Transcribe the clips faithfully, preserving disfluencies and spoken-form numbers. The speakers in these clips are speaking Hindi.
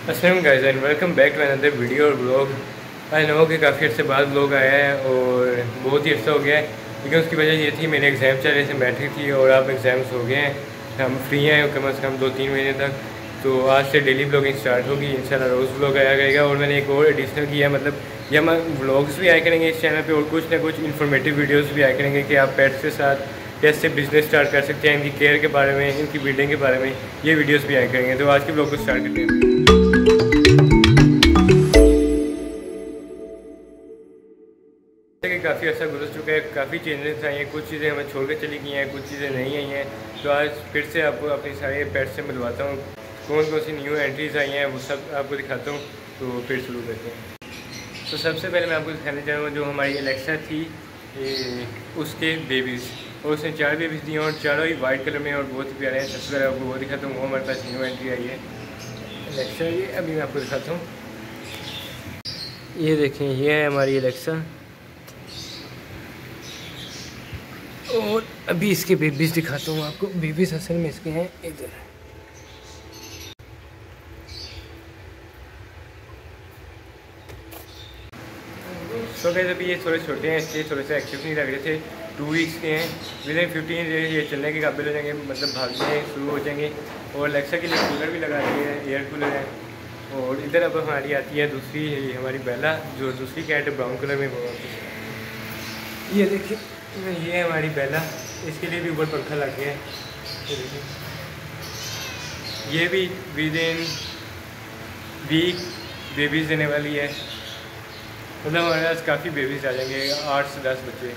अस्सलाम guys and welcome back to another video और ब्लॉग। आई नो कि काफ़ी अर्से बाद ब्लॉग आया है और बहुत ही अर्सा हो गया है, लेकिन उसकी वजह ये थी मेरे एग्ज़ाम चल रहे थे, मैट्रिक थी और अब एग्ज़ाम्स हो गए हैं, हम फ्री हैं कम अज़ कम दो तीन महीने तक। तो आज से डेली ब्लॉगिंग स्टार्ट होगी, इंशाल्लाह रोज़ ब्लॉग आया करेगा। और मैंने एक और एडिशनल किया, मतलब ये हम व्लॉग्स भी आया करेंगे इस चैनल पे और कुछ ना कुछ इन्फॉर्मेटिव वीडियोस भी आया करेंगे कि आप पेट्स के साथ कैसे बिजनेस स्टार्ट कर सकते हैं, इनकी केयर के बारे में, इनकी ब्रीडिंग के बारे में ये वीडियोस भी आया करेंगे। तो आज के ब्लॉग को स्टार्ट करते हैं। कि काफ़ी अर्सा गुजर चुका है, काफ़ी चेंजेस आई हैं, कुछ चीज़ें हमें छोड़ के चली गई हैं, कुछ चीज़ें नहीं आई हैं। तो आज फिर से आपको अपने सारे पेट्स से मिलवाता हूँ, कौन कौन सी न्यू एंट्रीज आई हैं वो सब आपको दिखाता हूँ। तो फिर शुरू करते हैं। तो सबसे पहले मैं आपको दिखाना चाहूँगा जो हमारी एलेक्सा थी ये, उसके बेबीज़, और उसने चार बेबीज़ दिए और चारों ही वाइट कलर में और बहुत ही प्यारे हैं। सबसे पहले आपको वो दिखाता हूँ, वो हमारे पास न्यू एंट्री आई है एलेक्सा। ये अभी मैं आपको दिखाता हूँ, ये देखें, ये है हमारी एलेक्सा। और अभी इसके बेबीज़ दिखाता हूँ आपको। बेबीज़ असल में इसके हैं इधर। सो गाइस अभी ये थोड़े छोटे हैं, इसलिए थोड़े से एक्टिव नहीं लग रहे थे। टू वीक्स के हैं, विद इन फिफ्टीन डेज ये चलने के काबिल हो जाएंगे, मतलब भागने शुरू हो जाएंगे। और एलेक्सा के लिए कूलर भी लगा दिए हैं, एयर कूलर है। और इधर अब हमारी आती है दूसरी हमारी बेला, जो दूसरी कैट ब्राउन कलर में वो ये देखिए, ये है हमारी बेला। इसके लिए भी ऊपर पंखा लग गया है, ये देखिए। ये भी विद इन वीक बेबीज़ देने वाली है, मतलब हमारे पास काफ़ी बेबीज़ आ जाएंगे, आठ से दस बच्चे।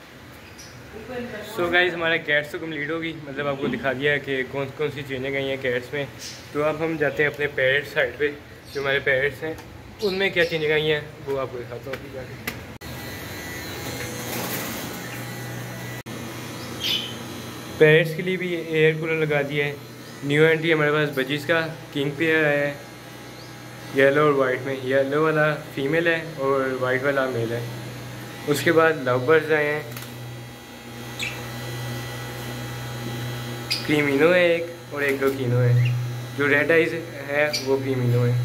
सो गाइस हमारा कैट्स तो कम्प्लीट होगी, मतलब आपको दिखा दिया है कि कौन कौन सी चेंजें गई हैं कैट्स में। तो अब हम जाते हैं अपने पैरेट साइड पे, जो हमारे पैरेट्स हैं उनमें क्या चेंजें गई हैं वो आपको दिखाता हूँ अभी जाके। पैरेट्स के लिए भी एयर कूलर लगा दिया है। न्यू एंट्री हमारे पास बजीज का किंग पेयर आया है, येलो और वाइट में। येलो वाला फीमेल है और वाइट वाला मेल है। उसके बाद लव बर्ड्स आए हैं, क्रीमिनो है एक और एक डोकिनो है। जो रेड आइज है वो क्रीमिनो है।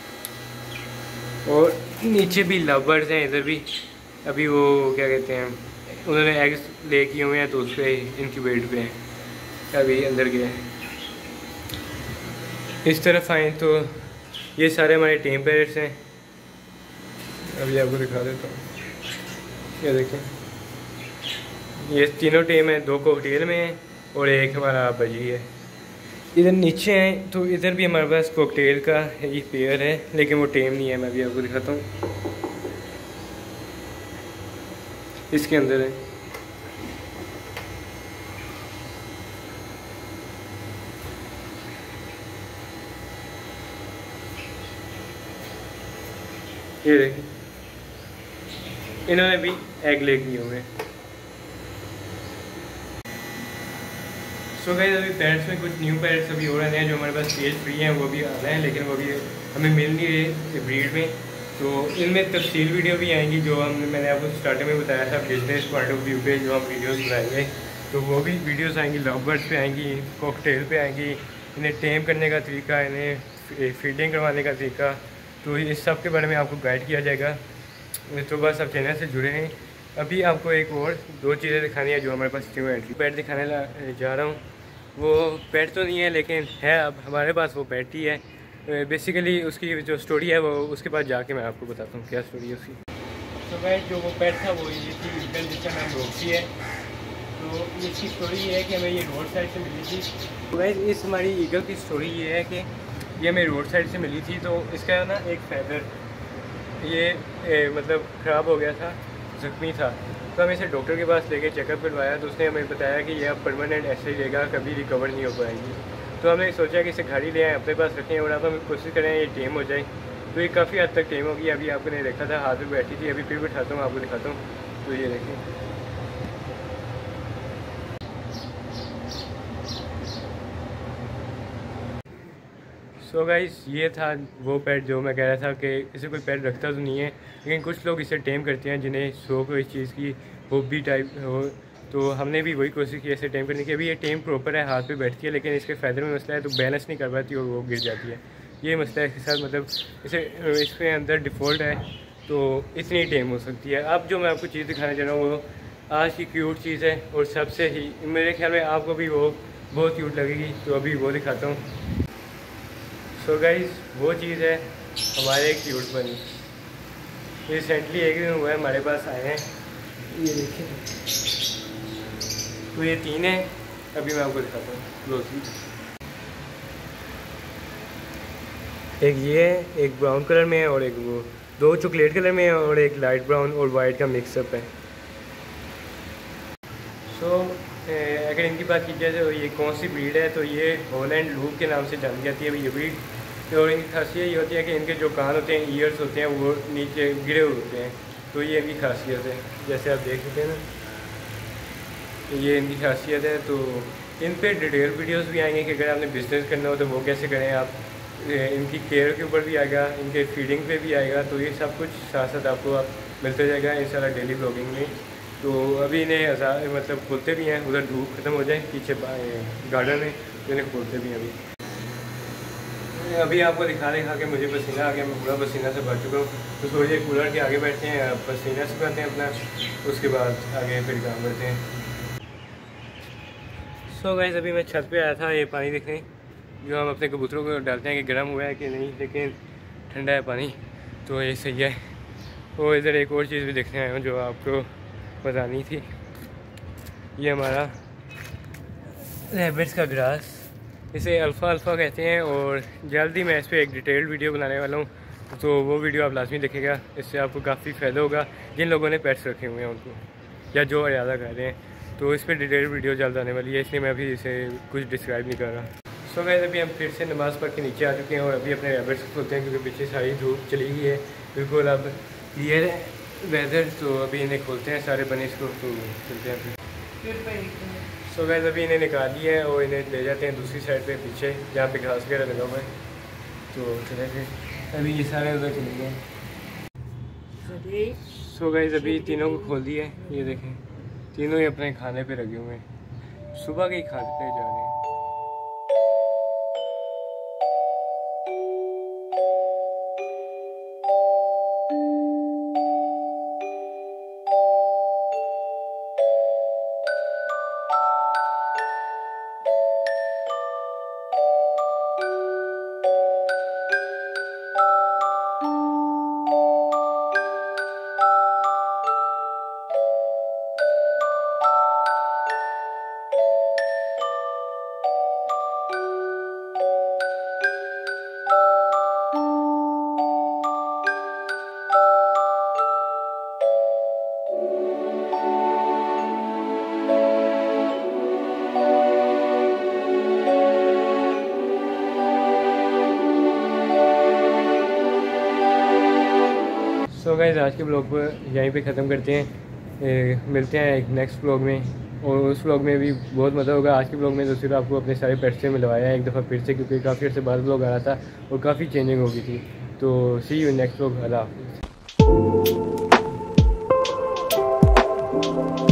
और नीचे भी लव बर्ड्स हैं, इधर भी अभी वो क्या कहते हैं, उन्होंने एग्स ले किए हुए हैं तो उस पर इंक्यूबेट पे हैं, अभी अंदर गए हैं। इस तरफ आए तो ये सारे हमारे टेम पैरेट्स हैं, अभी आपको दिखा देता हूँ। ये देखें, ये तीनों टेम हैं, दो कॉकटेल में हैं और एक हमारा बजी है। इधर नीचे हैं तो इधर भी हमारे पास कॉकटेल का ही पेयर है, लेकिन वो टेम नहीं है। मैं भी आपको दिखाता हूँ, इसके अंदर है। ये देखिए, इन्होंने भी एग ले किए हुए हैं। सो गाइस अभी पैरेट्स में कुछ न्यू पैरेट्स अभी हो रहे हैं, जो हमारे पास केज फ्री हैं वो भी आ रहे हैं, लेकिन वो भी हमें मिल नहीं रहे ब्रीड में। तो इनमें तफसील वीडियो भी आएंगी, जो हम मैंने आपको स्टार्टिंग में बताया था बिजनेस पॉइंट ऑफ व्यू पे जो हम वीडियोस बनाएंगे। तो वो भी वीडियोस आएंगी, लव बर्ड्स पे आएंगी, कॉकटेल पे आएंगी, इन्हें टेम करने का तरीका, इन्हें फीडिंग करवाने का तरीका। तो इस सब के बारे में आपको गाइड किया जाएगा। तो बस आप चैनल से जुड़े हैं। अभी आपको एक और दो चीज़ें दिखानी है जो हमारे पास न्यू एंट्री पेट दिखाने जा रहा हूँ। वो पेट तो नहीं है लेकिन है, अब हमारे पास वो पेट ही है। बेसिकली उसकी जो स्टोरी है वो उसके पास जाके मैं आपको बताता हूँ क्या स्टोरी है उसकी। तो so, जो वो पेट था वो ये थी ईगल, जिसका नाम रोक्सी है। तो इसकी स्टोरी ये है कि हमें ये रोड साइड से मिली थी। तो गाइस इस हमारी ईगल की स्टोरी ये है कि ये हमें रोड साइड से मिली थी। तो इसका ना एक फैदर ये ए, मतलब ख़राब हो गया था, ज़ख्मी था। तो हम इसे डॉक्टर के पास लेके चेकअप करवाया, तो उसने हमें बताया कि ये अब परमानेंट ऐसे ही रहेगा, कभी रिकवर नहीं हो पाएगी। तो हमने सोचा कि इसे घर ही ले आए, अपने पास रखें और अब हम कोशिश करें ये टेम हो जाए। तो ये काफ़ी हद तक टेम होगी। अभी आपने देखा था हाथ में बैठी थी, अभी फिर बैठाता हूँ आपको दिखाता हूँ। तो ये देखें, सो so गाइस ये था वो पेट जो मैं कह रहा था कि इसे कोई पेट रखता तो नहीं है, लेकिन कुछ लोग इसे टेम करते हैं जिन्हें शौक हो इस चीज़ की, हॉबी टाइप हो। तो हमने भी वही कोशिश की ऐसे टेम करने की। अभी ये टेम प्रॉपर है, हाथ पे बैठती है, लेकिन इसके फ़ायदे में मसला है, तो बैलेंस नहीं कर पाती और वो गिर जाती है। ये मसला है इसके साथ, मतलब इसे इसके अंदर डिफ़ॉल्ट है तो इतनी टेम हो सकती है। अब जो मैं आपको चीज़ दिखाना चाह रहा हूँ वो आज की क्यूट चीज़ है और सबसे ही मेरे ख्याल में आपको भी वो बहुत क्यूट लगेगी, तो अभी वो दिखाता हूँ। सो गाइस वो चीज़ है हमारे क्यूट बनी। रिसेंटली एक दिन हुआ है हमारे पास आए हैं, ये देखिए। तो ये तीन है, अभी मैं आपको दिखाता हूँ क्लोजली। एक ये है, एक ब्राउन कलर में है और एक वो, दो चॉकलेट कलर में है और एक लाइट ब्राउन और वाइट का मिक्सअप है। सो so, अगर इनकी बात की जाए तो ये कौन सी ब्रीड है, तो ये हॉलैंड लूप के नाम से जानी जाती है ये ब्रीड। और इनकी खासियत ये होती है कि इनके जो कान होते हैं, ईयर्स होते हैं, वो नीचे गिरे हुए होते हैं। तो ये इनकी खासियत है, जैसे आप देख सकते हैं ना, ये इनकी खासियत है। तो इन पे डिटेल वीडियोस भी आएंगे कि अगर आपने बिज़नेस करना हो तो वो कैसे करें आप। इनकी केयर के ऊपर भी आएगा, इनके फीडिंग पे भी आएगा। तो ये सब कुछ साथ साथ आपको आप मिलते जाएगा इंशाल्लाह डेली ब्लॉगिंग में। तो अभी इन्हें आज़ाद मतलब खोलते भी हैं, उधर धूप ख़त्म हो जाए, पीछे गार्डन है तो इन्हें खोलते भी हैं। अभी अभी आपको दिखा दिखा के मुझे पसीना आ गया, मैं पूरा पसीना से भर चुका हूँ। तो थोड़ी देर कूलर के आगे बैठते हैं, पसीना सुखाते हैं अपना, उसके बाद आगे फिर काम करते हैं। सो गाइस अभी मैं छत पे आया था ये पानी देखने, जो हम अपने कबूतरों को डालते हैं कि गर्म हुआ है कि नहीं, लेकिन ठंडा है पानी तो ये सही है। और इधर एक और चीज़ भी देखने आया हूँ जो आपको बतानी थी। ये हमारा रैबिट्स का ग्रास, इसे अल्फ़ा अल्फ़ा कहते हैं और जल्दी मैं इस पर एक डिटेल्ड वीडियो बनाने वाला हूँ, तो वो वीडियो आप लाजमी देखेगा। इससे आपको काफ़ी फ़ायदा होगा जिन लोगों ने पेट्स रखे हुए हैं उनको, या जो ज़्यादा कर रहे हैं। तो इस पर डिटेल्ड वीडियो जल्द आने वाली है, इसलिए मैं अभी इसे कुछ डिस्क्राइब नहीं कर रहा। सो गाइस अभी हम फिर से नमाज़ पढ़ के नीचे आ चुके हैं और अभी अपने रैबिट्स को खोलते हैं, क्योंकि पीछे सारी धूप चली गई है बिल्कुल, अब क्लियर है वेदर। तो अभी इन्हें खोलते हैं सारे बनिस को, तो चलते हैं फिर। सो गाइस अभी इन्हें निकाल लिया है और इन्हें ले जाते हैं दूसरी साइड पे पीछे, जहाँ पे घास वगैरह लगा हुआ है। तो चले फिर, अभी ये सारे उधर चले गए। सो गाइस अभी तीनों को खोल दिया है, ये देखें तीनों ही अपने खाने पे लगे हुए हैं, सुबह के ही खाते जा रहे हैं। सो गाइस आज के ब्लॉग को यहीं पे ख़त्म करते हैं, ए, मिलते हैं एक नेक्स्ट ब्लॉग में, और उस ब्लॉग में भी बहुत मज़ा होगा। आज के ब्लॉग में तो सिर्फ आपको अपने सारे पेट्स से मिलवाया है एक दफ़ा फिर से, क्योंकि काफ़ी अर्से बाद ब्लॉग आ रहा था और काफ़ी चेंजिंग हो गई थी। तो सी यू नेक्स्ट ब्लॉग, अल्लाह हाफ़िज़।